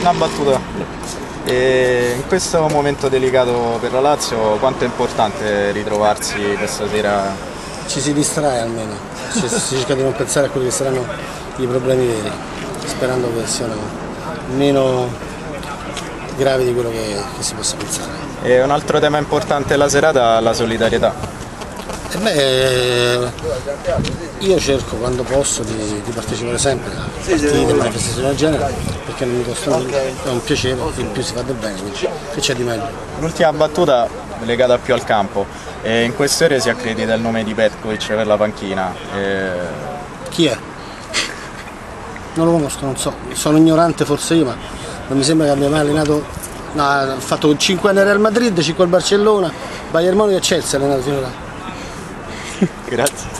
Una battuta. In questo momento delicato per la Lazio, quanto è importante ritrovarsi questa sera? Ci si distrae almeno, si cerca di non pensare a quelli che saranno i problemi veri, sperando che siano meno gravi di quello che si possa pensare. E un altro tema importante della serata è la solidarietà. Io cerco quando posso di partecipare sempre a partite, manifestazioni del genere, perché non mi costa nulla, è un piacere, in più si fa del bene, quindi che c'è di meglio? L'ultima battuta legata più al campo. In queste ore si accredita il nome di Petkovic per la panchina. Chi è? Non lo conosco, non so, sono ignorante forse io, ma non mi sembra che abbia mai allenato. No, ha fatto 5 anni al Real Madrid, 5 al Barcellona, Bayern Monaco e Chelsea ha allenato fino là. Grazie.